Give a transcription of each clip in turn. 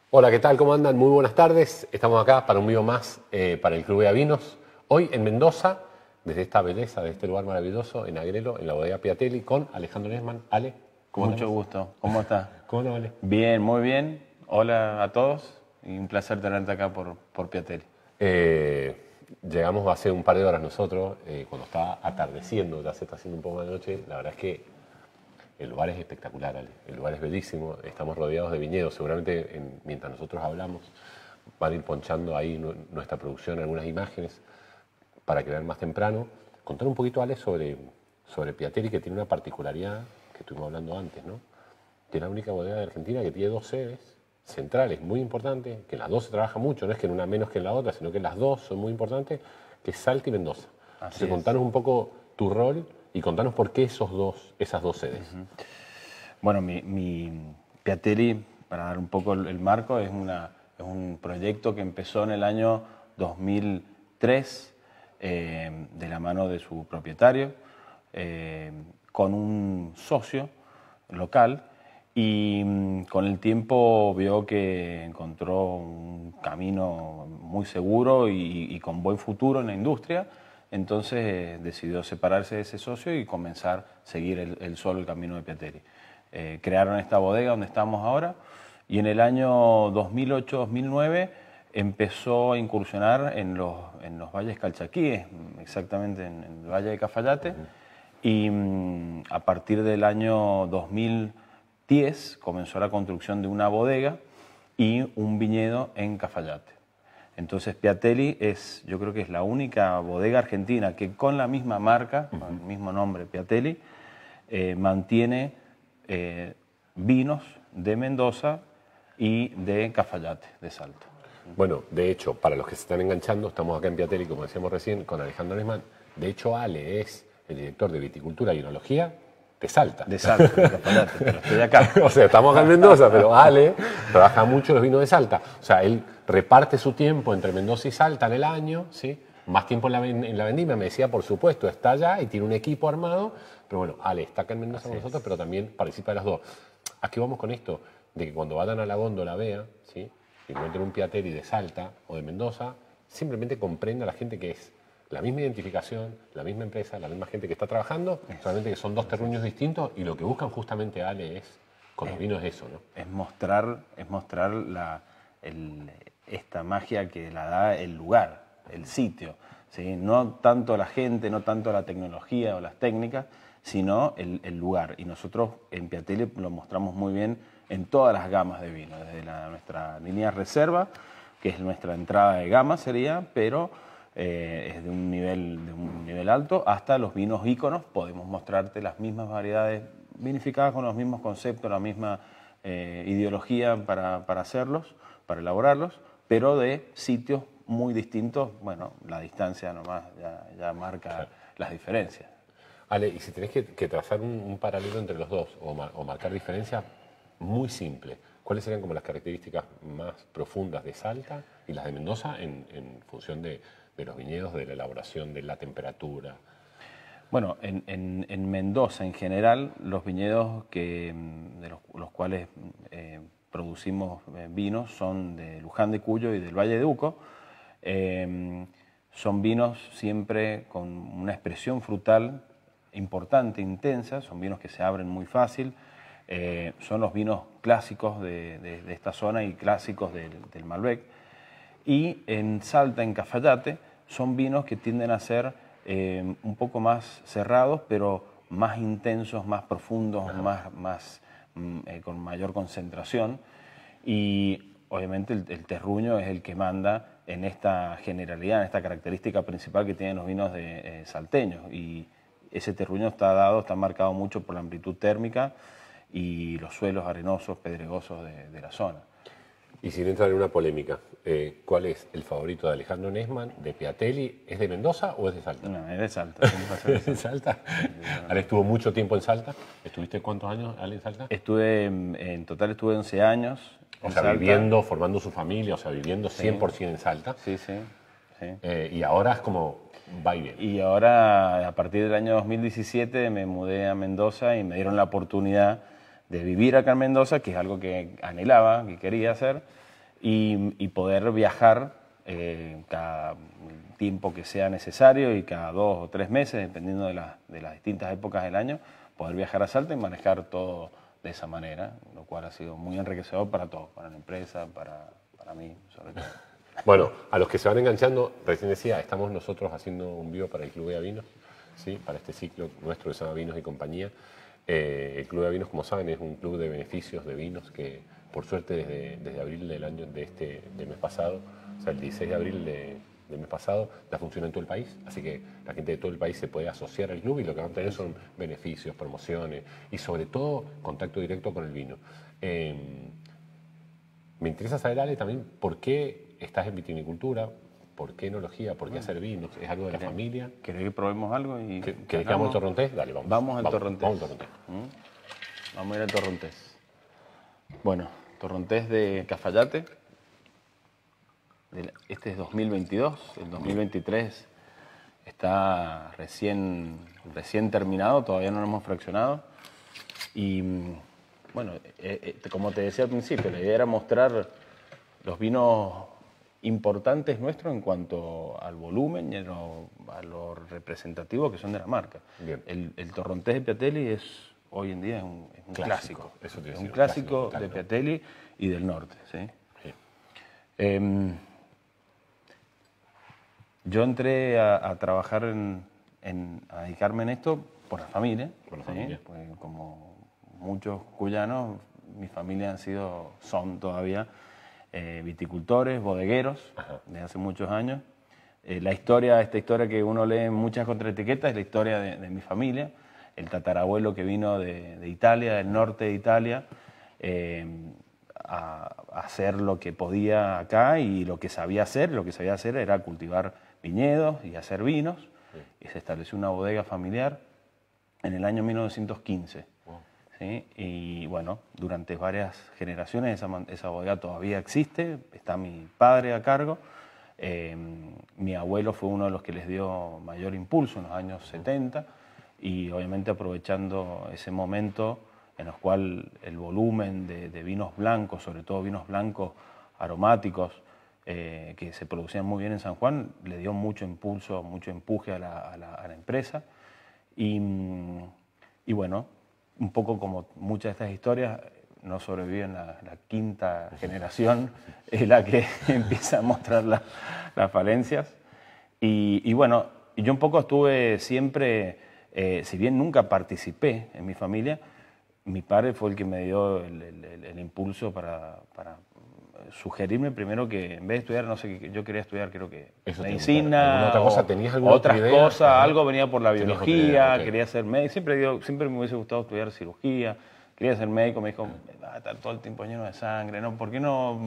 Hola, ¿qué tal? ¿Cómo andan? Muy buenas tardes. Estamos acá para un video más para el Club de Vinos. Hoy en Mendoza, desde esta belleza, de este lugar maravilloso, en Agrelo, en la bodega Piatelli, con Alejandro Nesman. Ale, ¿cómo Mucho andamos? gusto. ¿Cómo estás? ¿Cómo andamos, Ale? Bien, muy bien. Hola a todos y un placer tenerte acá por Piatelli. Llegamos hace un par de horas nosotros, cuando estaba atardeciendo, ya se está haciendo un poco de noche. La verdad es que el lugar es espectacular, Ale. El lugar es bellísimo. Estamos rodeados de viñedos. Seguramente mientras nosotros hablamos van a ir ponchando ahí nuestra producción algunas imágenes para que vean más temprano. Contar un poquito, Ale, sobre Piatelli, que tiene una particularidad que estuvimos hablando antes, ¿no? Que es la única bodega de Argentina que tiene dos sedes centrales muy importantes, que en las dos se trabaja mucho, no es que en una menos que en la otra, sino que las dos son muy importantes, que es Salta y Mendoza. Entonces, contanos un poco tu rol y contanos por qué esas dos sedes. Bueno, mi Piatelli, para dar un poco el marco, es un proyecto que empezó en el año 2003 de la mano de su propietario, con un socio local. Y con el tiempo vio que encontró un camino muy seguro y con buen futuro en la industria. Entonces decidió separarse de ese socio y comenzar a seguir él solo el camino de Piatelli. Crearon esta bodega donde estamos ahora y en el año 2008-2009 empezó a incursionar en los valles calchaquíes, exactamente en el Valle de Cafayate. Y a partir del año 2010 comenzó la construcción de una bodega y un viñedo en Cafayate. Entonces Piatelli yo creo que es la única bodega argentina que con la misma marca, con el mismo nombre Piatelli, mantiene vinos de Mendoza y de Cafayate, de Salta. Bueno, de hecho, para los que se están enganchando, estamos acá en Piatelli, como decíamos recién, con Alejandro Nesman. De hecho, Ale es el director de Viticultura y Enología de Salta. De Salta, de Cafayate, pero estoy acá. O sea, estamos acá en Mendoza, pero Ale trabaja mucho los vinos de Salta. O sea, él reparte su tiempo entre Mendoza y Salta en el año, ¿sí? Más tiempo en la vendimia, me decía, por supuesto, está allá y tiene un equipo armado. Pero bueno, Ale está acá en Mendoza con nosotros, pero también participa de las dos. ¿A qué vamos con esto? De que cuando vayan a la góndola vean, ¿sí? Y encuentren un Piatelli de Salta o de Mendoza, simplemente comprenda a la gente que es la misma identificación, la misma empresa, la misma gente que está trabajando, solamente que son dos terruños distintos y lo que buscan justamente, Ale, es con los vinos es eso, ¿no? Es mostrar esta magia que la da el lugar, el sitio, ¿sí? No tanto la gente, no tanto la tecnología o las técnicas, sino el lugar. Y nosotros en Piatelli lo mostramos muy bien en todas las gamas de vino, desde nuestra línea reserva, que es nuestra entrada de gama sería, pero es de un nivel alto, hasta los vinos íconos. Podemos mostrarte las mismas variedades vinificadas con los mismos conceptos, la misma ideología para hacerlos, para elaborarlos, pero de sitios muy distintos. Bueno, la distancia nomás ya marca las diferencias. Ale, y si tenés que trazar un paralelo entre los dos o marcar diferencias, muy simple. ¿Cuáles serían como las características más profundas de Salta y las de Mendoza en función de los viñedos, de la elaboración, de la temperatura? Bueno, en Mendoza en general, los viñedos de los cuales producimos vinos son de Luján de Cuyo y del Valle de Uco. Son vinos siempre con una expresión frutal importante, intensa, son vinos que se abren muy fácil. Son los vinos clásicos de esta zona y clásicos del Malbec. Y en Salta, en Cafayate, son vinos que tienden a ser un poco más cerrados, pero más intensos, más profundos, con mayor concentración. Y obviamente el terruño es el que manda en esta generalidad, en esta característica principal que tienen los vinos salteños. Y ese terruño está marcado mucho por la amplitud térmica y los suelos arenosos, pedregosos de la zona. Y sin entrar en una polémica, ¿cuál es el favorito de Alejandro Nesman, de Piatelli? ¿Es de Mendoza o es de Salta? No, es de Salta. ¿Es de Salta? Ale estuvo mucho tiempo en Salta. ¿Estuviste cuántos años, Ale, en Salta? En total estuve 11 años. O sea, viviendo, formando su familia, o sea, viviendo 100% en Salta. Sí, sí. Y ahora es como va y viene. Y ahora, a partir del año 2017, me mudé a Mendoza y me dieron la oportunidad de vivir acá en Mendoza, que es algo que anhelaba, que quería hacer. y poder viajar cada tiempo que sea necesario y cada 2 o 3 meses, dependiendo de las distintas épocas del año, poder viajar a Salta y manejar todo de esa manera, lo cual ha sido muy enriquecedor para todos, para la empresa, para mí sobre todo. Bueno, a los que se van enganchando, recién decía, estamos nosotros haciendo un vivo para el Club de Vinos, ¿sí? Para este ciclo nuestro que se llama Vinos y Compañía. El Club de Vinos, como saben, es un club de beneficios de vinos que, por suerte, desde abril del año del mes pasado, o sea, el 16 de abril del mes pasado, da función en todo el país. Así que la gente de todo el país se puede asociar al club y lo que van a tener son beneficios, promociones y, sobre todo, contacto directo con el vino. Me interesa saber, Ale, también por qué estás en vitivinicultura, por qué enología, por qué hacer vinos. ¿Es algo de la familia? ¿Querés que probemos algo? ¿Querés que vamos al Torrontés? Dale, vamos. Vamos al Torrontés. Vamos al Torrontés. Vamos a ir al Torrontés. Bueno, Torrontés de Cafayate. Este es 2022, el 2023 está recién terminado, todavía no lo hemos fraccionado. Y bueno, como te decía al principio, la idea era mostrar los vinos importantes nuestros en cuanto al volumen y a lo representativo que son de la marca. El Torrontés de Piatelli es hoy en día es un clásico. Eso te es decía, un clásico de Piatelli y del norte. ¿Sí? Sí. Yo entré a trabajar a dedicarme en esto por la familia. Por la familia. Pues, como muchos cuyanos, mi familia son todavía viticultores, bodegueros, desde hace muchos años. Esta historia que uno lee en muchas contraetiquetas es la historia de mi familia. El tatarabuelo que vino de Italia, del norte de Italia, a hacer lo que podía acá y lo que sabía hacer. Lo que sabía hacer era cultivar viñedos y hacer vinos. Y se estableció una bodega familiar en el año 1915. ¿Sí? Y bueno, durante varias generaciones esa bodega todavía existe, está mi padre a cargo. Mi abuelo fue uno de los que les dio mayor impulso en los años 70 y obviamente aprovechando ese momento en el cual el volumen de vinos blancos, sobre todo vinos blancos aromáticos, que se producían muy bien en San Juan, le dio mucho impulso, mucho empuje a la empresa. Y bueno, un poco como muchas de estas historias, no sobreviven la quinta generación, es la que empieza a mostrar las falencias. Y bueno, yo un poco estuve siempre, si bien nunca participé en mi familia, mi padre fue el que me dio el impulso para sugerirme primero que en vez de estudiar, no sé, yo quería estudiar creo que medicina, otra cosa, ¿tenías alguna otra idea? Cosas, algo venía por la biología, okay. Quería ser médico, siempre me hubiese gustado estudiar cirugía, quería ser médico, me dijo, estar todo el tiempo lleno de sangre, ¿no? ¿Por qué no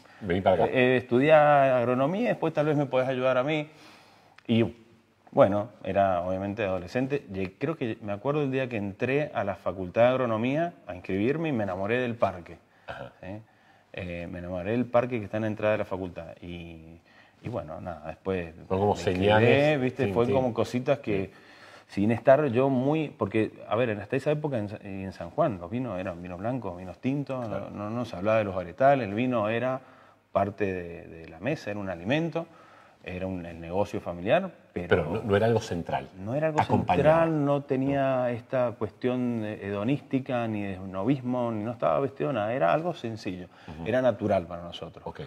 estudiar agronomía y después tal vez me podés ayudar a mí? Y bueno, era obviamente adolescente, creo que me acuerdo el día que entré a la Facultad de Agronomía a inscribirme y me enamoré del parque. ¿Sí? Me enamoré del parque que está en la entrada de la facultad y bueno, nada, después fue como señales, ¿viste? Fue como cositas que sin estar yo muy, porque a ver, hasta esa época en San Juan los vinos eran vinos blancos, vinos tintos, claro. no se hablaba de los varietales, el vino era parte de la mesa, era un alimento, era el negocio familiar, pero no era algo central. No era algo central, no tenía esta cuestión hedonística, ni de novismo, ni no estaba vestido nada, era algo sencillo, era natural para nosotros. Okay.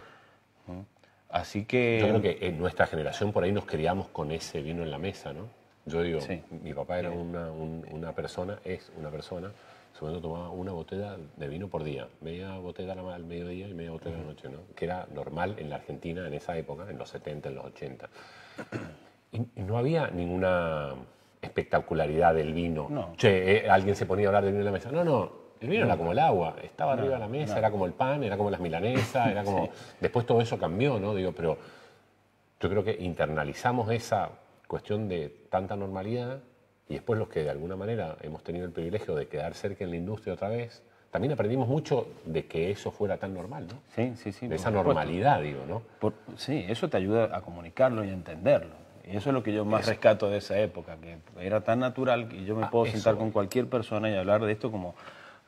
Así que... Yo creo que en nuestra generación por ahí nos criamos con ese vino en la mesa, ¿no? Yo digo, sí. Mi papá era una persona, es una persona, en su momento tomaba una botella de vino por día, media botella al mediodía y media botella a la noche, ¿no? Que era normal en la Argentina en esa época, en los 70, en los 80. Y no había ninguna espectacularidad del vino. No. Che, alguien se ponía a hablar del vino en la mesa. No, el vino era como el agua, estaba arriba de la mesa, era como el pan, era como las milanesas, era como... Sí. Después todo eso cambió, ¿no? Digo, pero yo creo que internalizamos esa cuestión de tanta normalidad y después los que de alguna manera hemos tenido el privilegio de quedar cerca en la industria otra vez, también aprendimos mucho de que eso fuera tan normal, ¿no? Sí. De esa normalidad, digo, ¿no? Sí, eso te ayuda a comunicarlo y a entenderlo. Y eso es lo que yo más rescato de esa época, que era tan natural que yo me puedo sentar con cualquier persona y hablar de esto como...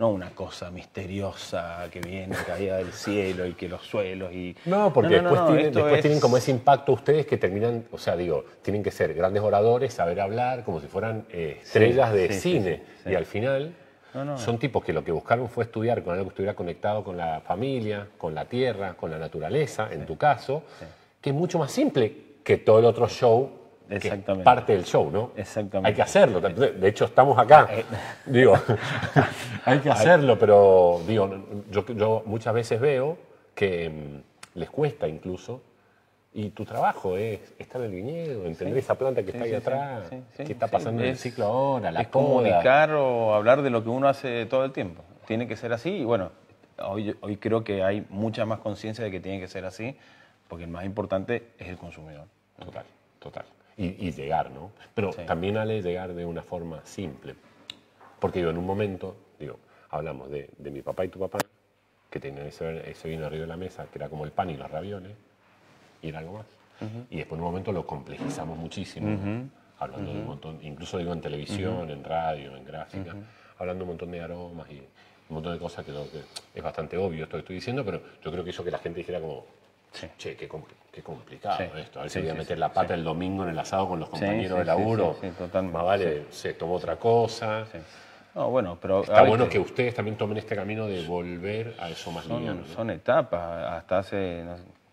no una cosa misteriosa que viene caída del cielo y que los suelos y... No, porque después tienen como ese impacto ustedes que terminan, o sea, digo, tienen que ser grandes oradores, saber hablar, como si fueran estrellas de cine. Y al final son tipos que lo que buscaron fue estudiar con algo que estuviera conectado con la familia, con la tierra, con la naturaleza, en tu caso, que es mucho más simple que todo el otro show. Que es parte del show, ¿no? Exactamente. Hay que hacerlo. De hecho, estamos acá. Digo, hay que hacerlo, pero digo, yo muchas veces veo que les cuesta incluso. Y tu trabajo es estar en el viñedo, entender esa planta que está ahí atrás, qué está pasando en el ciclo ahora, la poda. Comunicar o hablar de lo que uno hace todo el tiempo. Tiene que ser así y bueno, hoy creo que hay mucha más conciencia de que tiene que ser así, porque el más importante es el consumidor. Total, total. Y llegar, ¿no? Pero también, Ale, llegar de una forma simple. Porque en un momento, hablamos de mi papá y tu papá, que tenían ese vino arriba de la mesa, que era como el pan y los ravioles, y era algo más. Y después en un momento lo complejizamos muchísimo, hablando de un montón, incluso en televisión, en radio, en gráfica, hablando un montón de aromas y un montón de cosas que es bastante obvio esto que estoy diciendo, pero yo creo que hizo que la gente dijera como... Che, qué complicado esto. A ver si voy a meter la pata el domingo en el asado con los compañeros de laburo. Totalmente. Más vale, se tomó otra cosa. No, bueno, pero está bueno que ustedes también tomen este camino de volver a eso más liviano, ¿no? Son etapas. Hasta hace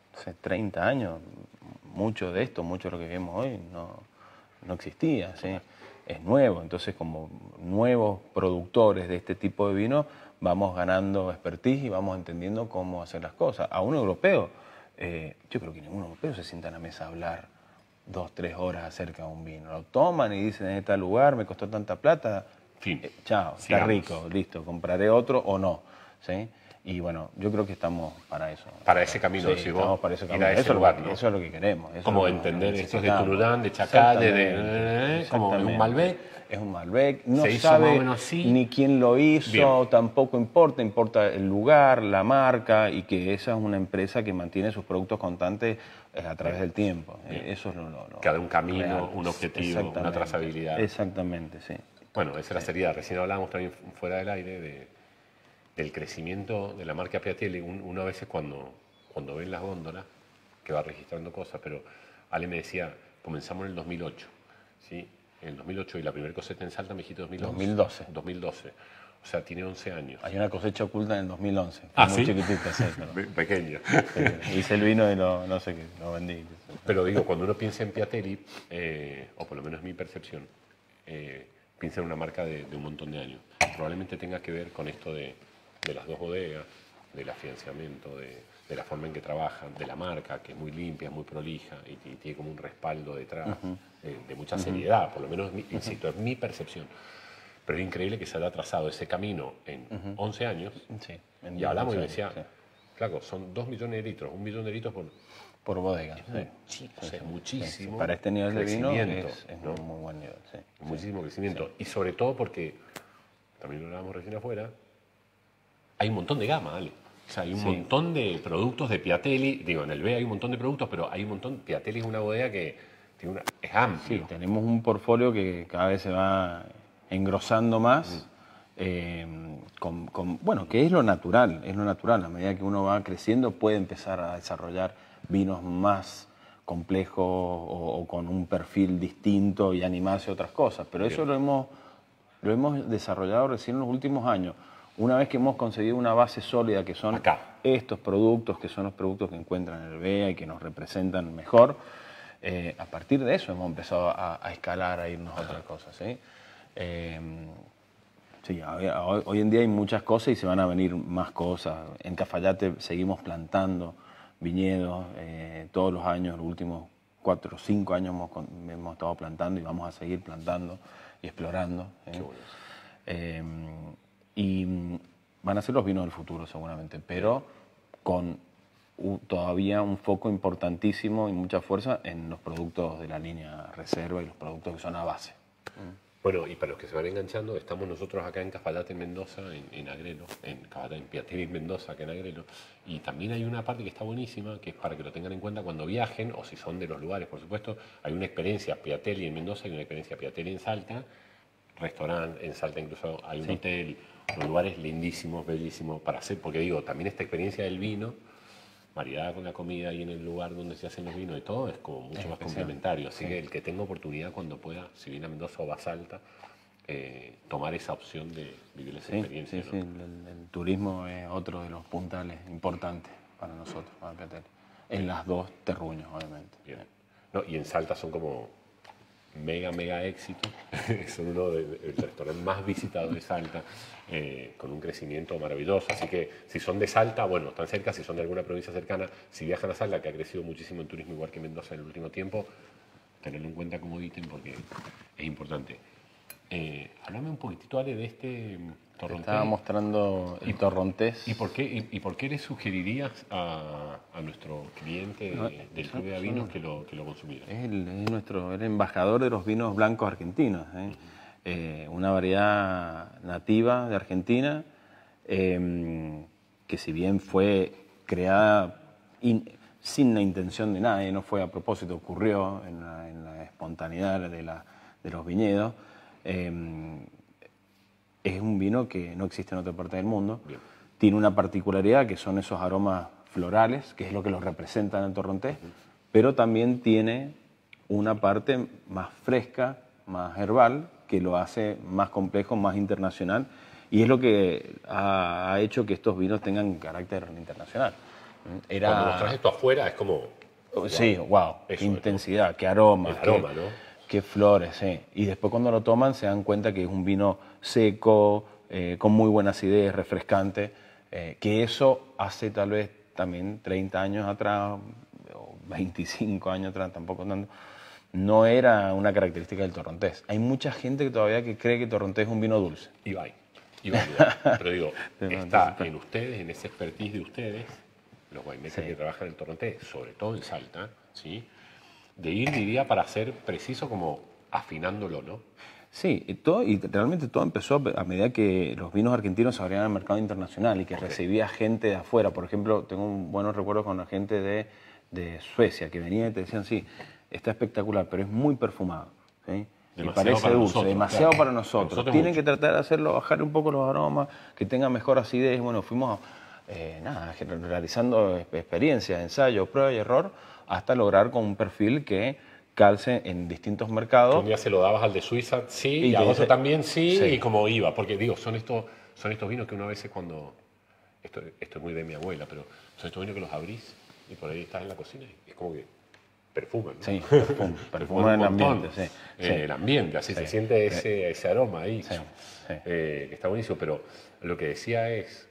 30 años, mucho de esto, mucho de lo que vemos hoy, no existía. ¿Sí? Es nuevo. Entonces, como nuevos productores de este tipo de vino, vamos ganando expertise y vamos entendiendo cómo hacer las cosas. A un europeo... yo creo que ningún europeo se sienta a la mesa a hablar 2, 3 horas acerca de un vino. Lo toman y dicen, en este lugar me costó tanta plata, chao, está rico, listo, compraré otro o no. ¿Sí? Y bueno, yo creo que estamos para eso. Para ese camino, estamos para ese camino. Eso es lo que queremos. Como entender esto es de Turudán, de Chacá, como un Malbec. Es un Malbec, no sabe ni quién lo hizo, tampoco importa el lugar, la marca y que esa es una empresa que mantiene sus productos constantes a través del tiempo. Eso es lo cada un camino, real. Un Es objetivo, una trazabilidad. Exactamente, sí. Bueno, esa es la seriedad. Recién hablábamos también fuera del aire del crecimiento de la marca Piatelli. Uno a veces cuando ven las góndolas, que va registrando cosas, pero Ale me decía, comenzamos en el 2008, ¿sí? En el 2008 y la primera cosecha en Salta me dijiste 2011. 2012. O sea, tiene 11 años. Hay una cosecha oculta en el 2011. ¿sí? Muy chiquitita, sí. Pero... Pequeña. Hice el vino y lo vendí. Pero digo, cuando uno piensa en Piatelli, o por lo menos mi percepción, piensa en una marca de un montón de años. Probablemente tenga que ver con esto de las dos bodegas, del afianzamiento, de la forma en que trabajan, de la marca, que es muy limpia, muy prolija y tiene como un respaldo detrás de mucha seriedad, por lo menos, insisto, es mi percepción. Pero es increíble que se haya trazado ese camino en 11 años. Y hablamos y me decía, claro, son 2 millones de litros, 1 millón de litros por bodega. Es muchísimo. Para este nivel de vino es ¿no? Muy buen nivel. Muchísimo crecimiento. Y sobre todo porque, también lo hablábamos recién afuera, hay un montón de gama, Ale. O sea, hay un montón de productos de Piatelli. Digo, en el B hay un montón de productos, pero hay un montón. Piatelli es una bodega que es amplio. Sí, tenemos un portfolio que cada vez se va engrosando más. Bueno, que es lo natural. A medida que uno va creciendo puede empezar a desarrollar vinos más complejos o con un perfil distinto y animarse a otras cosas. Pero eso lo hemos desarrollado recién en los últimos años. Una vez que hemos conseguido una base sólida, que son estos productos, que son los productos que encuentran en el BEA y que nos representan mejor, a partir de eso hemos empezado a escalar, a irnos a otras cosas. ¿Sí? Hoy en día hay muchas cosas y se van a venir más cosas. En Cafayate seguimos plantando viñedos todos los años, los últimos 4 o 5 años hemos estado plantando y vamos a seguir plantando y explorando. Qué bueno. Y van a ser los vinos del futuro seguramente, pero con todavía un foco importantísimo y mucha fuerza en los productos de la línea reserva y los productos que son a base. Bueno, y para los que se van enganchando, estamos nosotros acá en Cafayate, en Mendoza, en Agrelo, en Piatelli, en Mendoza, acá en Agrelo, y también hay una parte que está buenísima, que es para que lo tengan en cuenta cuando viajen, o si son de los lugares, por supuesto, hay una experiencia Piatelli en Mendoza, hay una experiencia Piatelli en Salta, restaurante en Salta incluso hay un hotel, Son lugares lindísimos, bellísimos para hacer, porque digo, también esta experiencia del vino, maridada con la comida y en el lugar donde se hacen los vinos y todo, es como mucho más complementario. Así que el que tenga oportunidad cuando pueda, si viene a Mendoza o va a Salta, tomar esa opción de vivir esa experiencia. Sí, ¿no? sí, el turismo es otro de los puntales importantes para nosotros, para Piatelli. En las dos terruños, obviamente. Bien. No, y en Salta son como mega éxito. Son uno del restaurante más visitado de Salta, con un crecimiento maravilloso. Así que si son de Salta, bueno, están cerca. Si son de alguna provincia cercana, si viajan a Salta, que ha crecido muchísimo en turismo, igual que Mendoza en el último tiempo, tenerlo en cuenta como ítem porque es importante. Háblame un poquitito, Ale, de este torrontés. Estaba mostrando el torrontés. ¿Y por qué le sugerirías a nuestro cliente del Club de Vinos que lo consumiera? Es el embajador de los vinos blancos argentinos. Una variedad nativa de Argentina, que si bien fue creada sin la intención de nadie, no fue a propósito, ocurrió en la espontaneidad de los viñedos. Es un vino que no existe en otra parte del mundo. Bien. Tiene una particularidad que son esos aromas florales, que es lo que los representa en el torrontés, pero también tiene una parte más fresca, más herbal, que lo hace más complejo, más internacional, y es lo que ha hecho que estos vinos tengan carácter internacional. Cuando mostras esto afuera es como... Sí, wow, qué intensidad, qué aroma. El aroma, ¿no? Qué flores, sí. Y después cuando lo toman se dan cuenta que es un vino seco, con muy buena acidez, refrescante, que eso hace tal vez también 30 años atrás, o 25 años atrás, tampoco tanto, no era una característica del torrontés. Hay mucha gente que todavía cree que torrontés es un vino dulce. Ibai. Pero digo, está en ustedes, en ese expertise de ustedes, los winemakers que trabajan en el torrontés, sobre todo en Salta, ¿sí? De ir, diría, para ser preciso, como afinándolo, ¿no? Sí, y realmente todo empezó a medida que los vinos argentinos se abrían al mercado internacional y que recibía gente de afuera. Por ejemplo, tengo buenos recuerdos con la gente de Suecia que venía y te decían, sí, está espectacular, pero es muy perfumado. ¿Sí? Y parece dulce, demasiado para nosotros. Tienen que tratar de hacerlo, bajar un poco los aromas, que tenga mejor acidez. Bueno, fuimos realizando experiencias, ensayos, prueba y error, hasta lograr con un perfil que calce en distintos mercados. Un día se lo dabas al de Suiza, sí, y a otro también sí, y como iba. Porque digo, son estos vinos que uno a veces cuando... Esto es muy de mi abuela, pero son estos vinos que los abrís y por ahí estás en la cocina y es como que perfuman, ¿no? Sí, perfuman el ambiente, sí. El ambiente, así se siente ese aroma ahí. Sí. Que está buenísimo, pero lo que decía es,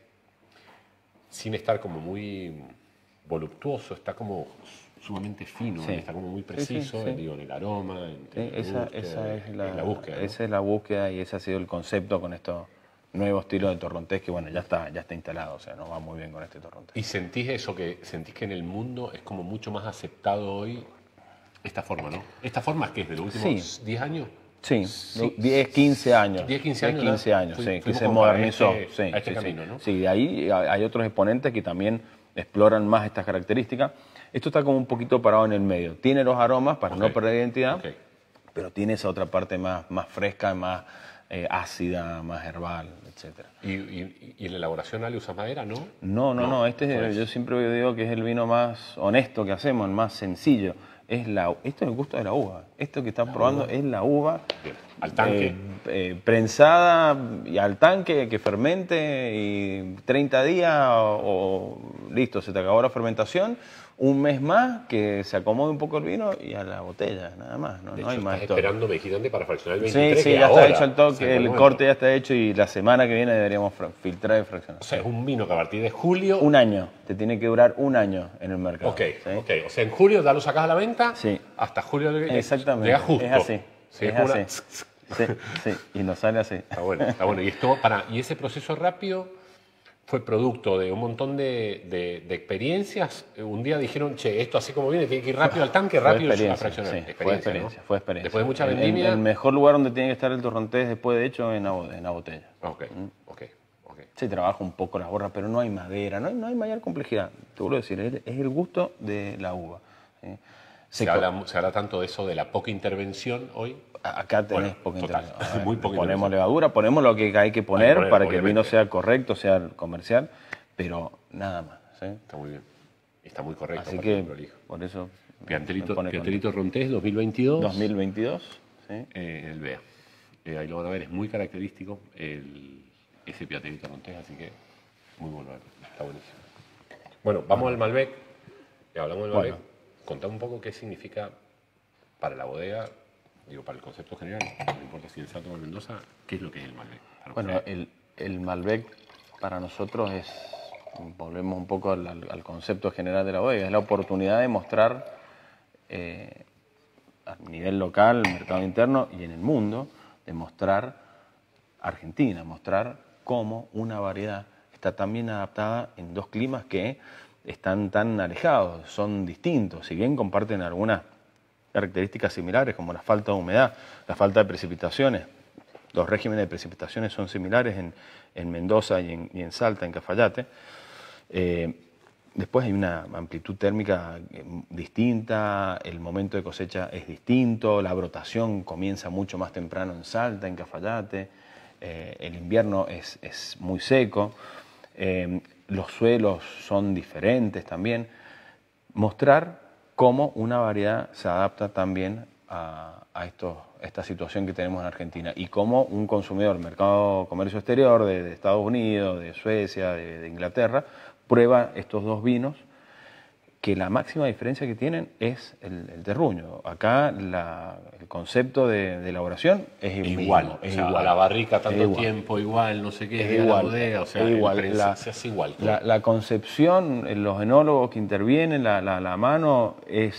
sin estar como muy voluptuoso, está como sumamente fino, está como muy preciso, digo, en el aroma, esa es la búsqueda, ¿no? Esa es la búsqueda y ese ha sido el concepto con estos nuevos estilos de torrontés que, bueno, ya está instalado, o sea, nos va muy bien con este torrontés. ¿Y sentís que en el mundo es como mucho más aceptado hoy esta forma, ¿no? ¿Esta forma que es de los últimos 10 años? Sí, 10, 15 años. 10, 15 años. 15 años, sí, que se modernizó. Este camino, ¿no? Sí, de ahí hay otros exponentes que también exploran más estas características. Esto está como un poquito parado en el medio. Tiene los aromas para no perder identidad, pero tiene esa otra parte más fresca, más ácida, más herbal, etc. ¿Y en la elaboración, Ale, usas madera, no? No. Yo siempre digo que es el vino más honesto que hacemos, el más sencillo. Esto es el gusto de la uva. Esto que están probando es la uva. Bien. Al tanque. Prensada y al tanque, que fermente y 30 días o listo, se te acabó la fermentación. Un mes más, que se acomode un poco el vino y a la botella, nada más. No hay más. Estás esperando vigilante para fraccionar el 23. Sí, ya está hecho el toque, el corte ya está hecho y la semana que viene deberíamos filtrar y fraccionar. O sea, es un vino que a partir de julio... Un año, te tiene que durar un año en el mercado. Ok. O sea, en julio ya lo sacas a la venta, hasta julio exactamente. Llega justo. Es así. Sí, es así. Sí, y nos sale así. Está bueno. Y ese proceso rápido fue producto de un montón de experiencias. Un día dijeron, che, esto así como viene, tiene que ir rápido al tanque, rápido a fraccionar. Sí, fue experiencia. Después de mucha vendimia. El mejor lugar donde tiene que estar el torrontés después, de hecho, en la botella. Ok. Se trabaja un poco las borras, pero no hay madera, no hay mayor complejidad. Te vuelvo a decir, es el gusto de la uva. ¿Sí? Se habla tanto de eso, de la poca intervención hoy. Acá tenés Bueno, poca total, intervención. muy poca Ponemos intervención. levadura, ponemos lo que hay que poner para que el vino obviamente. sea correcto, sea comercial, pero nada más. ¿sí? Está muy bien. Está muy correcto. Así aparte que muy prolijo. por eso Piantelito Rontés 2022. 2022. ¿sí? El BEA. Ahí lo van a ver, es muy característico ese Piantelito Rontés, así que muy bueno. Está buenísimo. Bueno, vamos al Malbec. Hablamos del Malbec. Contame un poco qué significa para la bodega, digo, para el concepto general, no importa si en Salto o en Mendoza, ¿qué es lo que es el Malbec? Bueno, el Malbec para nosotros es, volvemos un poco al concepto general de la bodega, es la oportunidad de mostrar a nivel local, mercado interno y en el mundo, de mostrar Argentina, mostrar cómo una variedad está tan bien adaptada en dos climas que están tan alejados, son distintos, si bien comparten algunas características similares como la falta de humedad, la falta de precipitaciones. Los regímenes de precipitaciones son similares en Mendoza y en Salta, en Cafayate. Después hay una amplitud térmica distinta, el momento de cosecha es distinto, la brotación comienza mucho más temprano en Salta, en Cafayate, el invierno es muy seco, los suelos son diferentes también. Mostrar cómo una variedad se adapta también a esta situación que tenemos en Argentina y cómo un consumidor, mercado comercio exterior de Estados Unidos, de Suecia, de Inglaterra, prueba estos dos vinos, que la máxima diferencia que tienen es el terruño. Acá el concepto de elaboración es igual. Es o sea, igual. A la barrica tanto igual. tiempo, igual, no sé qué, Es igual. a la bodega, o sea, es igual. se hace igual. La concepción, los enólogos que intervienen, la mano,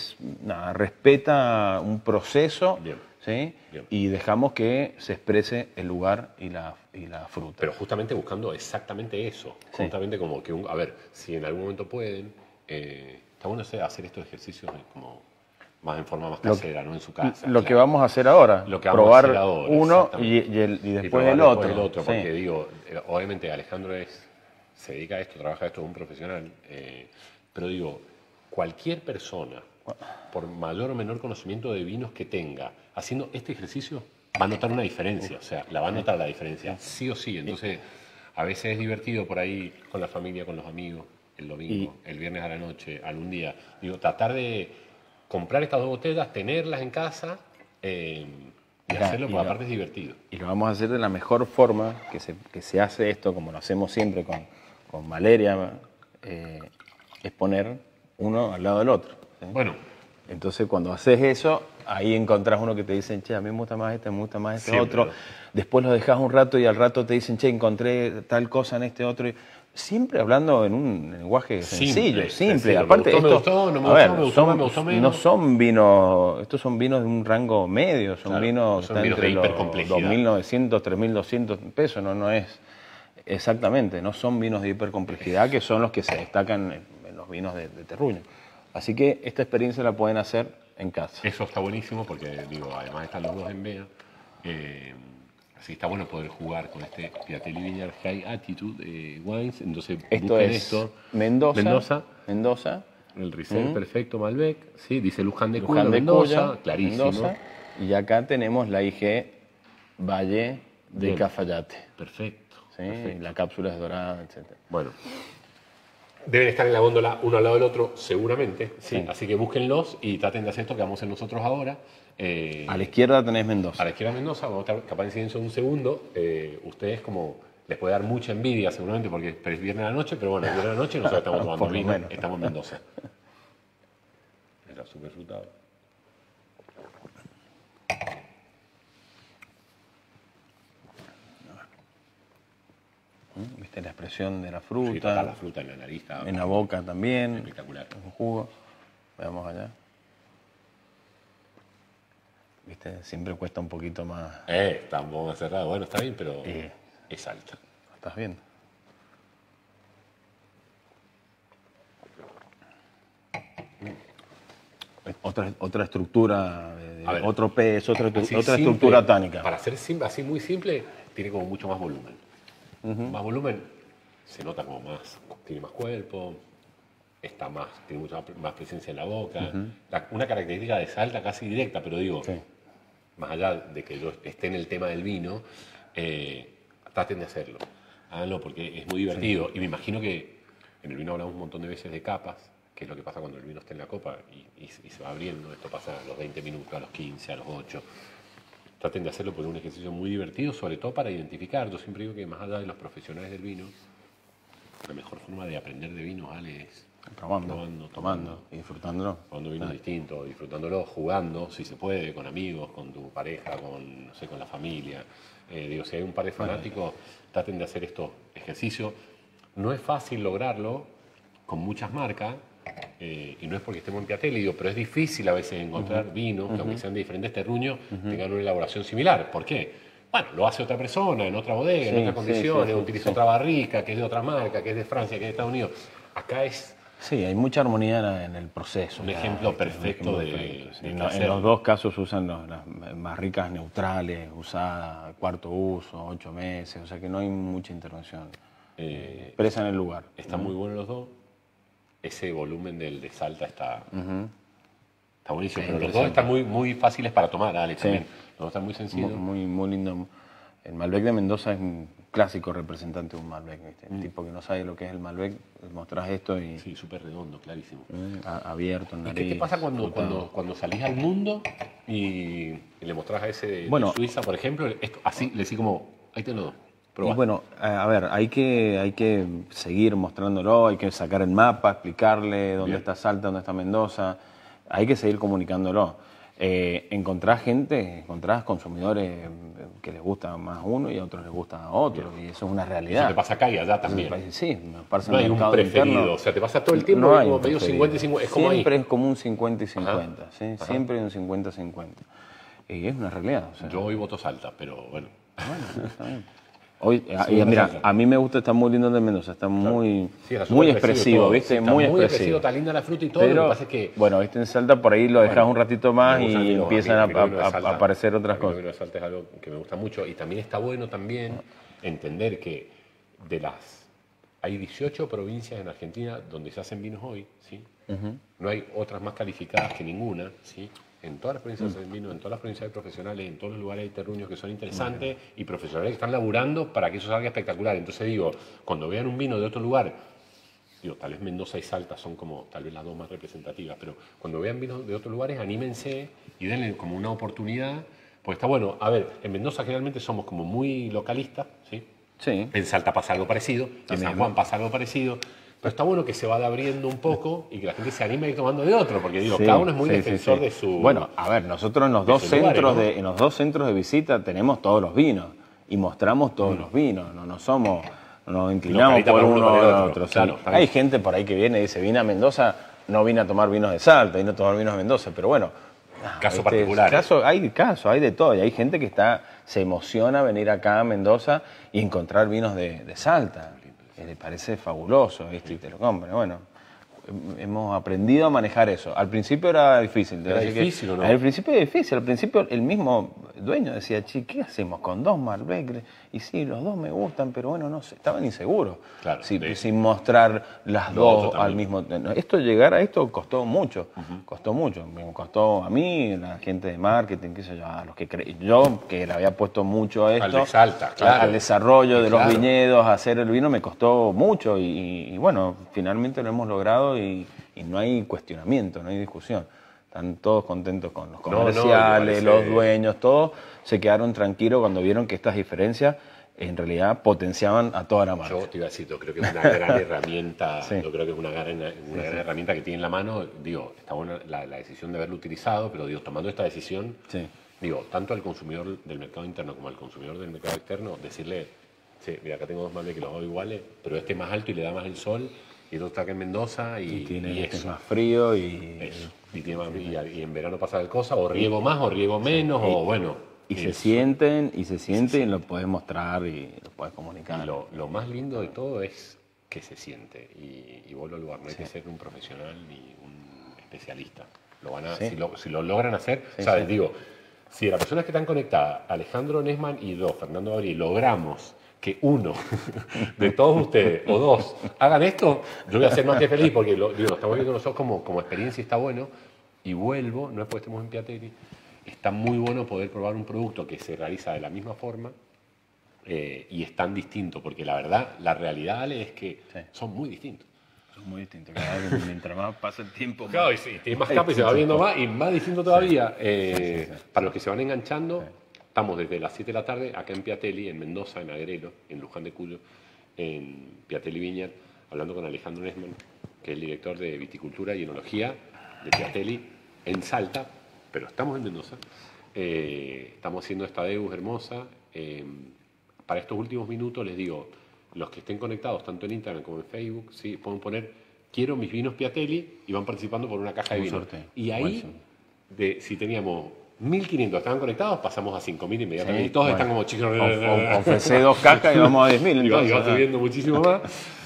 respeta un proceso. Bien. ¿sí? Bien. Y dejamos que se exprese el lugar y la fruta. Pero justamente buscando exactamente eso. Sí. Justamente como que, a ver, si en algún momento pueden, está bueno hacer estos ejercicios como más en forma más casera, no en su casa. Lo que vamos a hacer ahora, Lo que vamos probar a hacer ahora, uno y después el otro. Sí. Porque digo, obviamente Alejandro se dedica a esto, trabaja esto, es un profesional, pero digo, cualquier persona, por mayor o menor conocimiento de vinos que tenga, haciendo este ejercicio, va a notar una diferencia, o sea, la va a notar la diferencia, sí o sí. Entonces, a veces es divertido por ahí con la familia, con los amigos, el domingo, el viernes a la noche, algún día. Digo, tratar de comprar estas dos botellas, tenerlas en casa y hacerlo, porque aparte es divertido. Y lo vamos a hacer de la mejor forma que se hace esto, como lo hacemos siempre con Valeria, es poner uno al lado del otro. ¿sí? Bueno. Entonces, cuando haces eso, ahí encontrás uno que te dicen, che, a mí me gusta más este, me gusta más este otro. Después lo dejas un rato y al rato te dicen, che, encontré tal cosa en este otro. Siempre hablando en un lenguaje simple. Aparte, me gustó, no me gustó menos. No son vinos, estos son vinos de un rango medio, son vinos que están entre los 2.900, 3.200 pesos, no es exactamente, no son vinos de hipercomplejidad que son los que se destacan en los vinos de terruño. Así que esta experiencia la pueden hacer en casa. Eso está buenísimo porque, digo, además están los dos en BEA. Así está bueno poder jugar con este Piatelli Vineyard High Attitude Wines. Entonces, esto es esto. Mendoza. El Riesling perfecto Malbec. Sí, dice Luján de Cuya, Mendoza. Clarísimo. Mendoza, y acá tenemos la IG Valle de Cafayate. Perfecto. ¿sí? La cápsula es dorada, etc. Bueno. Deben estar en la góndola uno al lado del otro, seguramente. ¿sí? Así que búsquenlos y traten de hacer esto que vamos a hacer nosotros ahora. A la izquierda tenés Mendoza. A la izquierda Mendoza, vamos a estar capaz en silencio un segundo. Ustedes como les puede dar mucha envidia seguramente porque es viernes a la noche, pero bueno, el viernes a la noche nosotros estamos tomando vino, estamos en Mendoza. Era súper frutado. Viste la expresión de la fruta. Sí, total, la fruta en la nariz. En la boca también. Espectacular. Un jugo. Veamos allá. Viste, siempre cuesta un poquito más. Estamos cerrados. Bueno, está bien, pero es alta. ¿Estás viendo? Otra estructura, otro peso, otra estructura tánica. Para ser así muy simple, tiene como mucho más volumen. Más volumen, se nota como más, tiene más cuerpo. tiene mucha más presencia en la boca. Una característica de Salta casi directa, pero digo, Sí. más allá de que yo esté en el tema del vino, traten de hacerlo. Háganlo porque es muy divertido. Sí. Y me imagino que en el vino hablamos un montón de veces de capas, que es lo que pasa cuando el vino está en la copa y se va abriendo. Esto pasa a los 20 minutos, a los 15, a los 8. Traten de hacerlo porque es un ejercicio muy divertido, sobre todo para identificar. Yo siempre digo que más allá de los profesionales del vino, la mejor forma de aprender de vino, Ale, es Probando, tomando y disfrutándolo. tomando vinos distintos, disfrutándolo, jugando, si se puede, con amigos, con tu pareja, no sé, con la familia. Digo, si hay un par de fanáticos, traten de hacer estos ejercicios. No es fácil lograrlo con muchas marcas, y no es porque estemos en Piatelli, digo, pero es difícil a veces encontrar vinos que, aunque sean de diferentes terruños, tengan una elaboración similar. ¿Por qué? Bueno, lo hace otra persona, en otra bodega, en otras condiciones, utiliza otra barrica, que es de otra marca, que es de Francia, que es de Estados Unidos. Acá es Sí, hay mucha armonía en el proceso. un ejemplo perfecto de en los dos casos usan las barricas neutrales, usadas, cuarto uso, 8 meses, o sea que no hay mucha intervención. Presa en el lugar. Están muy buenos los dos. Ese volumen del de Salta está buenísimo, pero los dos están muy fáciles para tomar, Alex, también. Los dos están muy sencillos. Muy lindo. El Malbec de Mendoza es un clásico representante de un Malbec, ¿viste? El tipo que no sabe lo que es el Malbec, mostrás esto y... Sí, súper redondo, clarísimo. Abierto en ¿Y nariz. qué te pasa cuando salís al mundo y le mostrás a ese de Suiza, por ejemplo? Así, le decís como, ahí te lo doy. Y bueno, a ver, hay que seguir mostrándolo, hay que sacar el mapa, explicarle dónde está Salta, dónde está Mendoza, hay que seguir comunicándolo. Encontrás consumidores que les gusta más uno y a otros les gusta otro, y eso es una realidad. Eso te pasa acá y allá también. Sí, me parece no hay un preferido, interno, o sea, te pasa todo el tiempo no hay como un medio preferido. 50 y 50. Es como siempre ahí. es como un 50 y 50, Ajá. ¿sí? Ajá. Siempre hay un 50-50. Y es una realidad. O sea, Yo hoy voto Salta, pero bueno. está bien. Hoy, mira, a mí me gusta, está muy lindo el de Mendoza, está muy expresivo, todo. ¿viste? Sí, está muy expresivo. Está linda la fruta y todo, Pero, lo que pasa es que... bueno, ¿viste? En Salta por ahí lo dejas un ratito más me gusta, y empiezan a aparecer otras cosas. El vino de Salta es algo que me gusta mucho y también está bueno entender que hay 18 provincias en Argentina donde se hacen vinos hoy, ¿sí? No hay otras más calificadas que ninguna, ¿sí? En todas las provincias se hacen vino, en todas las provincias hay profesionales, en todos los lugares hay terruños que son interesantes y profesionales que están laburando para que eso salga espectacular. Entonces digo, cuando vean un vino de otro lugar, tal vez Mendoza y Salta son como tal vez las dos más representativas, pero cuando vean vinos de otros lugares, anímense y denle como una oportunidad, pues está bueno. A ver, en Mendoza generalmente somos como muy localistas, ¿sí? Sí. En Salta pasa algo parecido, en San Juan pasa algo parecido, pero está bueno que se vaya abriendo un poco y que la gente se anime a ir tomando de otro, porque digo, cada uno es muy defensor de su... Bueno, a ver, nosotros en los dos centros de visita tenemos todos los vinos y mostramos todos los vinos, no nos inclinamos por uno o por otro. Claro, hay gente por ahí que viene y dice, vine a Mendoza, no vine a tomar vinos de Salta, vine a tomar vinos de Mendoza, pero bueno... Caso particular. Hay de todo, y hay gente que se emociona venir acá a Mendoza y encontrar vinos de Salta. Le parece fabuloso, ¿viste? Y te lo compran. Bueno, hemos aprendido a manejar eso. Al principio era difícil. ¿Era difícil o no? Al principio era difícil. Al principio el mismo dueño decía, che, ¿qué hacemos con 2 Malbec? Y sí, los dos me gustan, pero bueno, no sé, estaban inseguros. Claro, sin mostrar las dos al mismo tiempo. Llegar a esto costó mucho. Costó mucho. Me costó a mí, la gente de marketing, qué sé yo, a los que yo que le había puesto mucho a esto. Al de Salta, claro. Al desarrollo de los viñedos, a hacer el vino, me costó mucho. Y bueno, finalmente lo hemos logrado y no hay cuestionamiento, no hay discusión. Están todos contentos con los comerciales, los dueños, todos se quedaron tranquilos cuando vieron que estas diferencias en realidad potenciaban a toda la marca. Yo te iba a decir, yo creo que es una gran herramienta, yo creo que es una gran herramienta que tiene en la mano. Digo, está buena la decisión de haberlo utilizado, pero digo, tomando esta decisión, digo, tanto al consumidor del mercado interno como al consumidor del mercado externo, decirle, sí, mira, acá tengo 2 Malbec que los hago iguales, pero este es más alto y le da más el sol, y otro está acá en Mendoza y es más frío y en verano pasa tal cosa, o riego más o riego menos, o bueno. Y se sienten y lo puedes mostrar y lo puedes comunicar. Y lo más lindo de todo es que se siente. Y vuelvo al lugar, no hay que ser un profesional ni un especialista. Si lo logran hacer, ¿sabes? Digo, si las personas que están conectadas, Alejandro Nesman y yo, Fernando Gabriel, logramos que uno de todos ustedes, o dos, hagan esto, yo voy a ser más que feliz, porque lo estamos viendo nosotros como experiencia y está bueno. Y vuelvo, no es porque estemos en Piatelli, está muy bueno poder probar un producto que se realiza de la misma forma y es tan distinto, porque la verdad, la realidad, Ale, es que son muy distintos. Son muy distintos. Cada vez, mientras más pasa el tiempo, más... Claro, y sí, tiene más capa y se va viendo más y más distinto todavía. Para los que se van enganchando, estamos desde las 7 de la tarde acá en Piatelli, en Mendoza, en Agrelo, en Luján de Cuyo, en Piatelli Viña, hablando con Alejandro Nesman, que es el director de Viticultura y Enología de Piatelli en Salta, pero estamos en Mendoza. Estamos haciendo esta Degus hermosa. Para estos últimos minutos les digo, los que estén conectados tanto en Instagram como en Facebook, ¿sí? Pueden poner quiero mis vinos Piatelli y van participando por una caja de vino. Y ahí, si teníamos 1.500 estaban conectados, pasamos a 5.000 inmediatamente. Y todos están como chicos. Ofrecé 2 cajas y vamos a 10.000. Y va subiendo muchísimo más.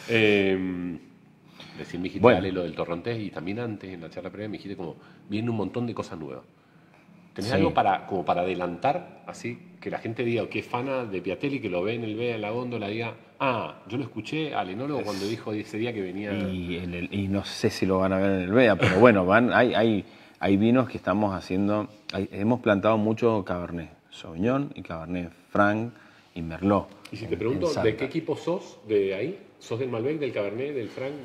Recién me dijiste, Ale, lo del torrontés, y también antes, en la charla previa, me dijiste como, viene un montón de cosas nuevas. ¿Tenés algo como para adelantar, así, que la gente diga que es fana de Piatelli, que lo ve en el BEA, en la góndola, diga, yo lo escuché al enólogo cuando dijo ese día que venía... Y no sé si lo van a ver en el BEA, pero bueno, hay vinos que estamos haciendo, hemos plantado mucho Cabernet Sauvignon y Cabernet Franc y Merlot. Y si te pregunto, ¿de qué equipo sos de ahí? ¿Sos del Malbec, del Cabernet, del Franc,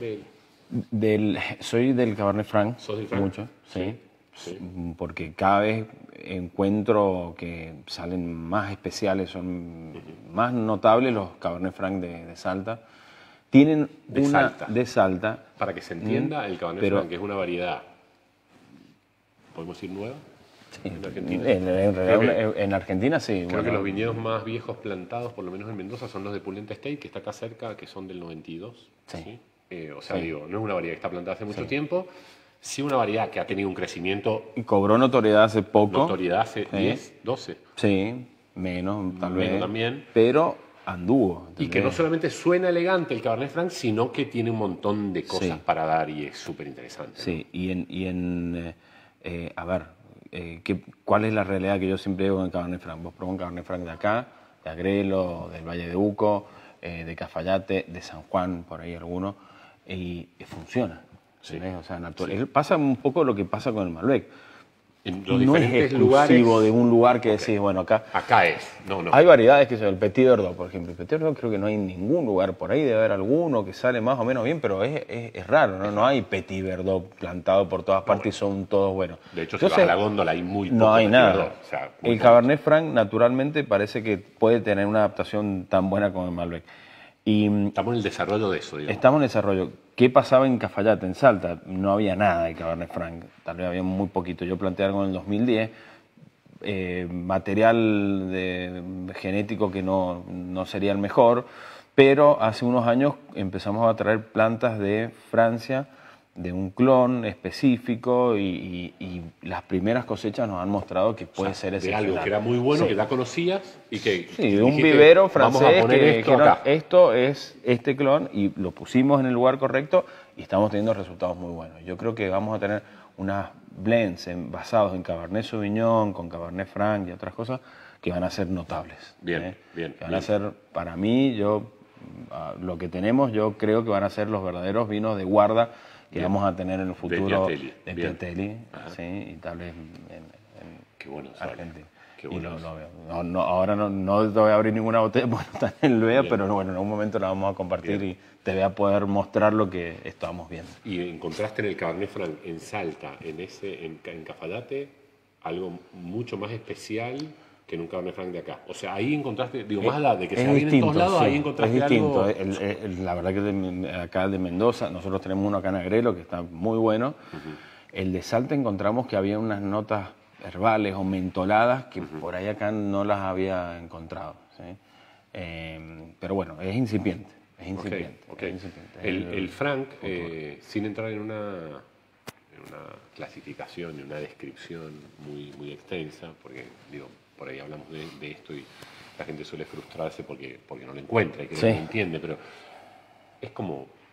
soy del Cabernet Franc. ¿Sos del Franc? Mucho, sí. Porque cada vez encuentro que salen más especiales, son más notables los Cabernet Franc de Salta. Tienen de Salta. Para que se entienda, el Cabernet Franc, que es una variedad, ¿podemos decir nueva? Sí, en Argentina. En Argentina sí. Creo que los viñedos más viejos plantados, por lo menos en Mendoza, son los de Pulenta Estate, que está acá cerca, que son del 92. Sí. Digo, no es una variedad que está plantada hace mucho tiempo, sí una variedad que ha tenido un crecimiento. Y cobró notoriedad hace poco. Notoriedad hace 10, 12. Sí, menos tal vez. Menos también. Pero anduvo. ¿Entendés? Y que no solamente suena elegante el Cabernet Franc, sino que tiene un montón de cosas para dar y es súper interesante. Sí, ¿no? A ver, ¿cuál es la realidad que yo siempre digo con el Cabernet Franc? Vos probás un Cabernet Franc de acá, de Agrelo, del Valle de Uco, de Cafayate, de San Juan, por ahí alguno, y funciona. Sí. O sea, natural. Pasa un poco lo que pasa con el Malbec. No es exclusivo de un lugar que decís, bueno, acá... Acá es, no. Hay variedades que son el Petit Verdot, por ejemplo. El Petit Verdot creo que no hay en ningún lugar. Por ahí debe haber alguno que sale más o menos bien, pero es raro, ¿no? No hay Petit Verdot plantado por todas partes y son todos buenos. De hecho, si vas a la góndola hay muy poco no hay nada. Verdot, o sea, el Cabernet Franc, naturalmente, parece que puede tener una adaptación tan buena como el Malbec. Estamos en el desarrollo de eso, digamos. Estamos en el desarrollo. ¿Qué pasaba en Cafayate, en Salta? No había nada de Cabernet Franc, tal vez había muy poquito. Yo planteé algo en el 2010, material genético que no sería el mejor, pero hace unos años empezamos a traer plantas de Francia, de un clon específico y las primeras cosechas nos han mostrado que puede ser excepcional. De algo que era muy bueno, que ya conocías y que... Sí, de un vivero francés esto es este clon y lo pusimos en el lugar correcto y estamos teniendo resultados muy buenos. Yo creo que vamos a tener unas blends basados en Cabernet Sauvignon, con Cabernet Franc y otras cosas que van a ser notables. Bien. Que van a ser, para mí, lo que tenemos, yo creo que van a ser los verdaderos vinos de guarda que vamos a tener en el futuro de Piatelli, sí, y tal vez en Argentina. Qué bueno. Ahora no te voy a abrir ninguna botella porque no está en el BEA, pero bueno, en algún momento la vamos a compartir y te voy a poder mostrar lo que estamos viendo. Y encontraste en el Cabernet Franc, en Salta, en Cafayate, algo mucho más especial que en un Cabernet Franc de acá. O sea, ahí encontraste, más allá de que se viene en todos lados, ahí encontraste algo... Es distinto. La verdad que acá de Mendoza, nosotros tenemos uno acá en Agrelo que está muy bueno. El de Salta encontramos que había unas notas herbales o mentoladas que por ahí acá no las había encontrado. ¿Sí? Pero bueno, es incipiente. Okay. El Franc, sin entrar en una clasificación y una descripción muy extensa, porque digo, por ahí hablamos de esto y la gente suele frustrarse porque no lo encuentra y que no lo entiende, pero es como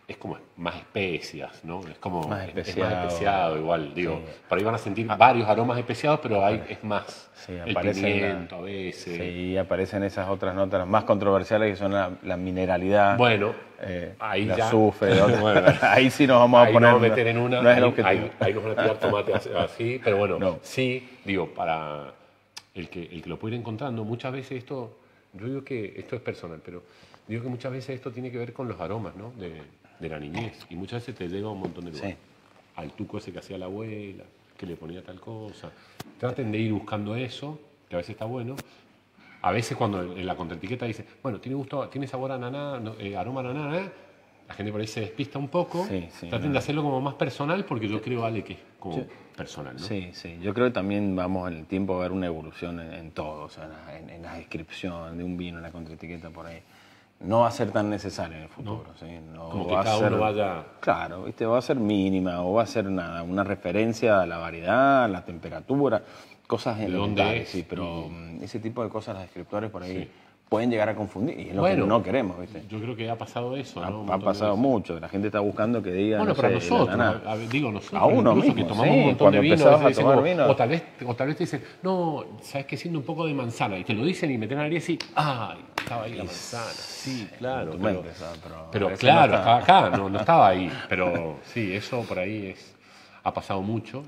es como más especias, ¿no? Es como Más es especiado. más especiado igual, digo. Sí. Por ahí van a sentir varios aromas especiados, pero ahí es más Sí, el aparecen pimiento a veces. Sí, aparecen esas otras notas más controversiales que son la mineralidad, Bueno, ahí el ya... azufre. Bueno, ahí sí nos vamos ahí a poner. nos vamos a meter en una, No es el ahí, objetivo. ahí nos van a tirar tomate así, pero bueno, No. sí, digo, para el que lo puede ir encontrando, muchas veces esto, yo digo que esto es personal, pero digo que muchas veces esto tiene que ver con los aromas, ¿no? De la niñez, y muchas veces te llega a un montón de lugares. Sí. Al tuco ese que hacía la abuela, que le ponía tal cosa. Traten de ir buscando eso, que a veces está bueno. A veces cuando en la contraetiqueta dice, bueno, tiene gusto, tiene sabor a naná, aroma a naná, la gente por ahí se despista un poco. Sí, sí, Traten de hacerlo como más personal, porque yo creo, Ale, que es como personal, ¿no? Sí, sí. Yo creo que también vamos en el tiempo a ver una evolución en todo, o sea, en la descripción de un vino, en la contraetiqueta por ahí. No va a ser tan necesario en el futuro, ¿sí? No Como que va a cada ser, uno vaya... Claro, ¿viste? Va a ser mínima o va a ser una referencia a la variedad, a la temperatura, cosas dónde elementales, es? sí, pero ese tipo de cosas los descriptores por ahí Sí. pueden llegar a confundir y es lo Bueno, que no queremos, ¿viste? Yo creo que ha pasado eso, ¿no? Un Ha montón de pasado veces. mucho, la gente está buscando que diga, Bueno, no pero a sé, nosotros, la naná. digo nosotros, A uno incluso, mismo, que tomamos sí, un montón cuando de vino, empezabas veces a tomar decimos, vino. o tal vez te dicen, no, sabes que siendo un poco de manzana, y te lo dicen y meten a la nariz y, ay, estaba ahí la manzana, sí, claro, tu pero, mente, ¿sabes? pero Pero eso claro, no está. estaba acá, no estaba ahí, pero sí, eso por ahí ha pasado mucho.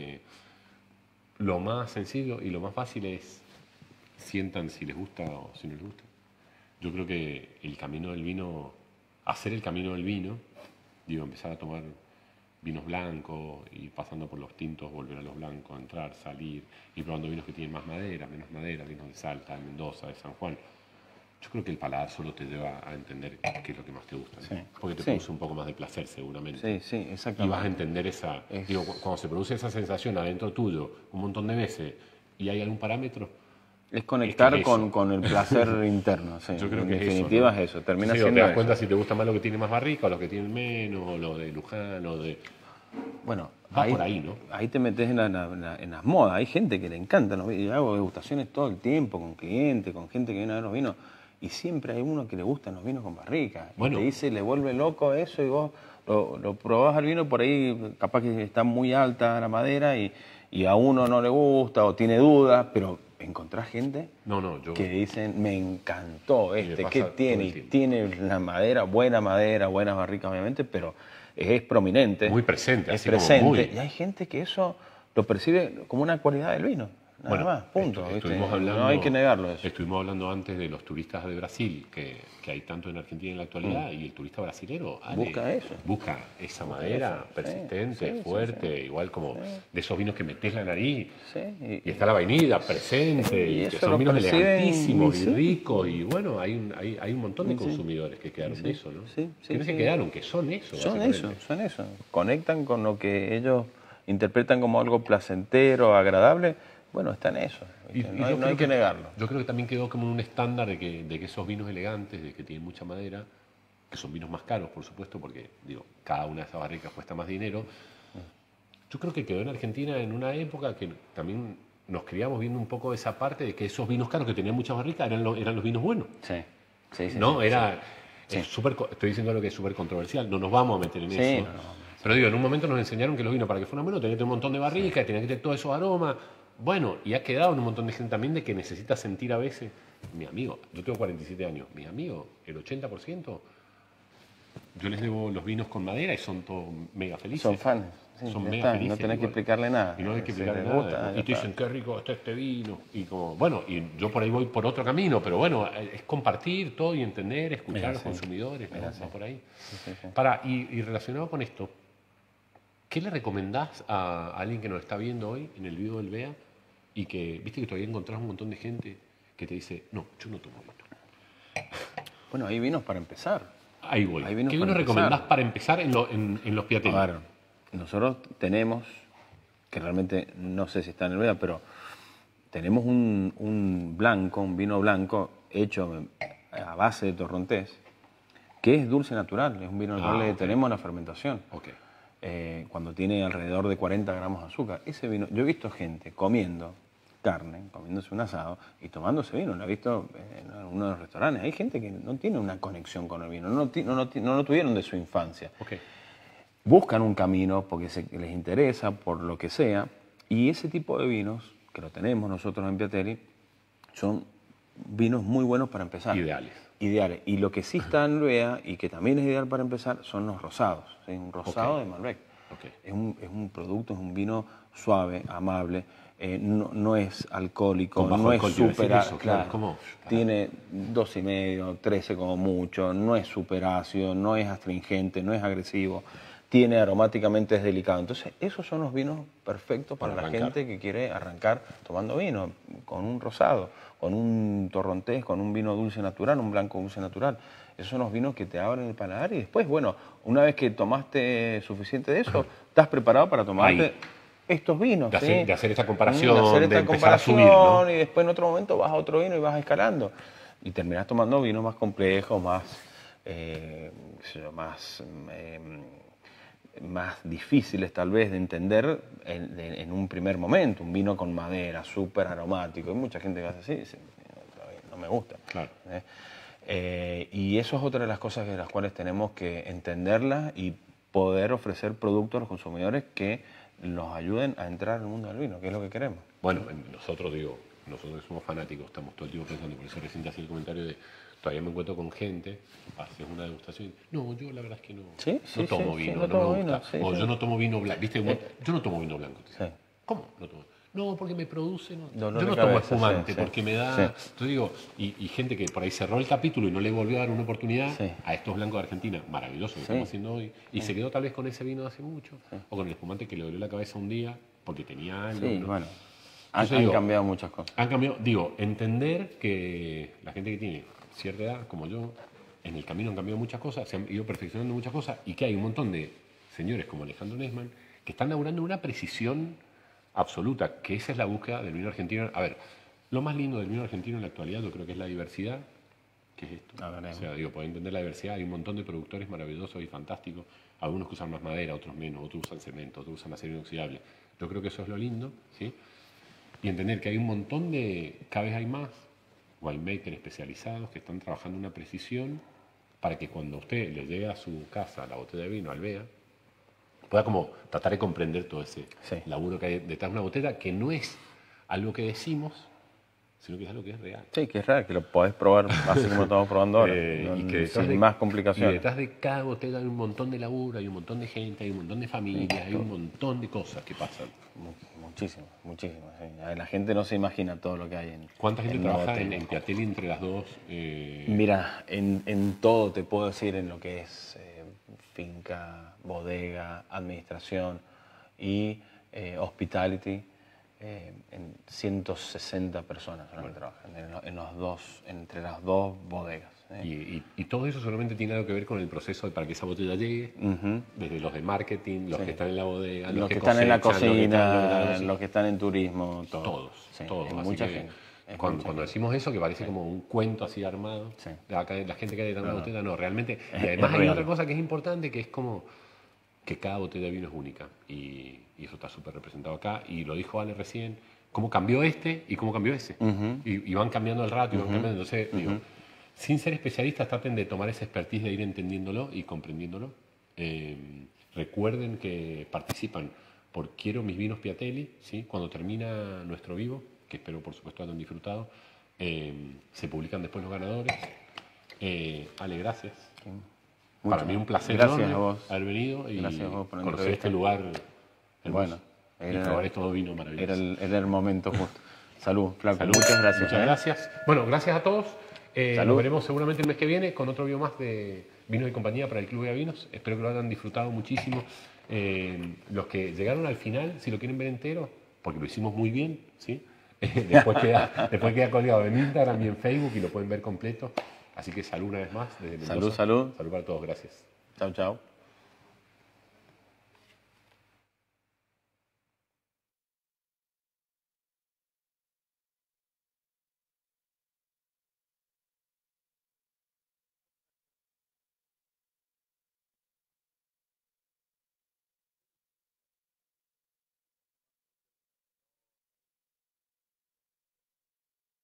Lo más sencillo y lo más fácil es sientan si les gusta o si no les gusta. Yo creo que el camino del vino, hacer el camino del vino, digo, empezar a tomar vinos blancos y pasando por los tintos, volver a los blancos, entrar, salir, y probando vinos que tienen más madera, menos madera, vinos de Salta, de Mendoza, de San Juan. Yo creo que el paladar solo te lleva a entender qué es lo que más te gusta, ¿no? Sí. Porque te Sí. produce un poco más de placer seguramente. Sí, sí, Y exactamente. vas a entender esa... Digo, cuando se produce esa sensación adentro tuyo un montón de veces y hay algún parámetro, Es conectar es que es eso. con el placer interno, sí. yo creo En que definitiva es eso, ¿no? es eso, termina Sí, o siendo te das eso. cuenta si te gusta más lo que tiene más barrica o lo que tiene menos, o lo de Luján, o de... Bueno, Va por ahí, ¿no? Ahí te metes en las modas. Hay gente que le encanta los vinos. Yo hago degustaciones todo el tiempo con clientes, con gente que viene a ver los vinos. Y siempre hay uno que le gustan los vinos con barrica. Bueno. Y te dice, le vuelve loco eso y vos lo probás al vino por ahí, capaz que está muy alta la madera y a uno no le gusta o tiene dudas, pero encontrás gente No, yo... que dicen, me encantó me este, pasa ¿qué todo tiene? el Y tiempo. tiene la madera, buenas barricas obviamente, pero es prominente. Muy presente, Es así como presente. muy. Y hay gente que eso lo percibe como una cualidad del vino, nada Bueno, más, punto. ¿viste? estuvimos hablando, no hay que negarlo eso. Estuvimos hablando antes de los turistas de Brasil, que hay tanto en Argentina en la actualidad, y el turista brasilero Ale, Busca eso. busca esa madera eso, sí, persistente, sí, fuerte, igual como de esos vinos que metés la nariz, Sí, y está la vainilla presente, y y eso que son lo vinos perciben, elegantísimos y sí. ricos, y bueno, hay un montón de consumidores que quedaron de eso, ¿no? sí, que no se sí. quedaron, que son eso, Son básicamente. eso, son eso. Conectan con lo que ellos interpretan como algo placentero, agradable. Bueno, está en eso. ¿viste? No hay creo que negarlo. Yo creo que también quedó como un estándar de que esos vinos elegantes, de que tienen mucha madera, que son vinos más caros, por supuesto, porque digo, cada una de esas barricas cuesta más dinero. Yo creo que quedó en Argentina en una época que también nos criamos viendo un poco esa parte de que esos vinos caros que tenían muchas barricas eran los vinos buenos. Sí, sí, sí. ¿No? sí, Era Sí. estoy diciendo algo que es súper controversial, no nos vamos a meter en Sí, eso. no. Pero digo, en un momento nos enseñaron que los vinos para que fueran buenos tenían que tener un montón de barricas, tenían que tener todos esos aromas. Bueno, y ha quedado en un montón de gente también de que necesita sentir a veces, mi amigo, yo tengo 47 años, mi amigo, el 80%, yo les debo los vinos con madera y son todos mega felices. Son fans. Sí, Son ya mega está, felices. no tenés que igual. explicarle nada. Y no hay que Si explicarle les nada. gusta, ya Y te dicen, qué rico está este vino. Y como, bueno, y yo por ahí voy por otro camino, pero bueno, es compartir todo y entender, escuchar a los consumidores, ¿no? Va por ahí. Sí. Y relacionado con esto, ¿qué le recomendás a alguien que nos está viendo hoy en el video del BEA y que, viste que todavía encontrás un montón de gente que te dice, no, yo no tomo vino? Bueno, hay vinos para empezar. Ahí voy. Hay vinos ¿Qué para vino recomendás empezar. para empezar en los A piatelis? ver, nosotros tenemos, que realmente no sé si está en el BEA, pero tenemos un blanco, un vino blanco hecho a base de torrontés, que es dulce natural, es un vino natural que ok. tenemos en la fermentación. Ok. Cuando tiene alrededor de 40 gramos de azúcar. Ese vino, yo he visto gente comiendo carne, comiéndose un asado y tomándose vino. Lo he visto en algunos de los restaurantes. Hay gente que no tiene una conexión con el vino, no lo tuvieron de su infancia. Okay. Buscan un camino porque les interesa, por lo que sea, y ese tipo de vinos, que lo tenemos nosotros en Piatelli, son vinos muy buenos para empezar. Ideales. Y lo que sí está en Lvea y que también es ideal para empezar son los rosados. ¿Sí? Un rosado de Malbec. Okay. Es un producto, es un vino suave, amable, no es alcohólico, no es súper claro, tiene 12,5, 13 como mucho, no es súper ácido, no es astringente, no es agresivo, tiene aromáticamente, es delicado. Entonces, esos son los vinos perfectos para la gente que quiere arrancar tomando vino, con un rosado, con un torrontés, con un vino dulce natural, un blanco dulce natural. Esos son los vinos que te abren el paladar y después, bueno, una vez que tomaste suficiente de eso, estás preparado para tomarte estos vinos. De hacer esta comparación, de empezar a subir, ¿no? Y después en otro momento vas a otro vino y vas escalando. Y terminas tomando vinos más complejos, más difíciles tal vez de entender en un primer momento. Un vino con madera, súper aromático. Hay mucha gente que hace así y dice, no me gusta. Claro. Y eso es otra de las cosas de las cuales tenemos que entenderlas y poder ofrecer productos a los consumidores que los ayuden a entrar al mundo del vino, que es lo que queremos. Bueno, nosotros que somos fanáticos, estamos todo el tiempo pensando, por eso recién te hacía el comentario de, todavía me encuentro con gente, haces una degustación, no, yo la verdad es que no tomo vino, no me gusta, o yo no tomo vino blanco, ¿viste? Yo no tomo vino blanco. ¿Cómo no tomo? No, porque me produce, yo no tomo espumante, porque me da... Entonces digo, y gente que por ahí cerró el capítulo y no le volvió a dar una oportunidad a estos blancos de Argentina, maravilloso que estamos haciendo hoy, y se quedó tal vez con ese vino de hace mucho, o con el espumante que le dolió la cabeza un día porque tenía algo. Sí, ¿no? Bueno, han cambiado muchas cosas. Han cambiado, digo, entender que la gente que tiene cierta edad, como yo, en el camino han cambiado muchas cosas, se han ido perfeccionando muchas cosas, y que hay un montón de señores como Alejandro Nesman que están laburando una precisión absoluta, que esa es la búsqueda del vino argentino. A ver, lo más lindo del vino argentino en la actualidad yo creo que es la diversidad, que es esto. O sea, digo, para entender la diversidad hay un montón de productores maravillosos y fantásticos, algunos que usan más madera, otros menos, otros usan cemento, otros usan acero inoxidable. Yo creo que eso es lo lindo, ¿sí? Y entender que hay un montón de, cada vez hay más winemakers especializados que están trabajando una precisión para que cuando a usted le llegue a su casa la botella de vino, Alvea, pueda como tratar de comprender todo ese laburo que hay detrás de una botella, que no es algo que decimos, sino que es algo que es real. Sí, que es real, que lo podés probar así como estamos probando ahora, y que sin más complicaciones. Y detrás de cada botella hay un montón de laburo, hay un montón de gente, hay un montón de familias, hay un montón de cosas que pasan. Muchísimo. Sí. La gente no se imagina todo lo que hay en... ¿Cuánta gente trabaja en Piatelli entre las dos? Mira, en todo te puedo decir, en lo que es finca, bodega, administración y hospitality, en 160 personas que trabajan entre las dos bodegas. Y todo eso solamente tiene algo que ver con el proceso para que esa botella llegue, desde los de marketing, los que están en la bodega, los que están en la cocina, los que están en turismo, todos. Todos. Mucha gente. Cuando decimos eso, que parece como un cuento así armado, la gente que hay detrás de la botella, no, realmente. Y además hay otra cosa que es importante, que es como que cada botella de vino es única. Y eso está súper representado acá. Y lo dijo Ale recién, cómo cambió este y cómo cambió ese. Y van cambiando el rato, y van cambiando. Entonces, digo, sin ser especialistas, traten de tomar esa expertise de ir entendiéndolo y comprendiéndolo. Recuerden que participan por Quiero mis vinos Piatelli, ¿sí? Cuando termina nuestro vivo, que espero por supuesto hayan disfrutado, se publican después los ganadores. Ale, gracias. Para mí un placer gracias a vos. haber venido y por conocer este lugar hermoso. Bueno, y probar estos vinos maravillosos. Era el momento justo. Salud, Flaco. Muchas gracias. Muchas gracias. Bueno, gracias a todos. Nos veremos seguramente el mes que viene con otro video más de Vinos y Compañía para el Club de Vinos. Espero que lo hayan disfrutado muchísimo. Los que llegaron al final, si lo quieren ver entero, porque lo hicimos muy bien, ¿sí? Después queda colgado en Instagram y en Facebook y lo pueden ver completo. Así que salud una vez más. Desde Mendoza. Salud. Salud para todos. Gracias. Chao.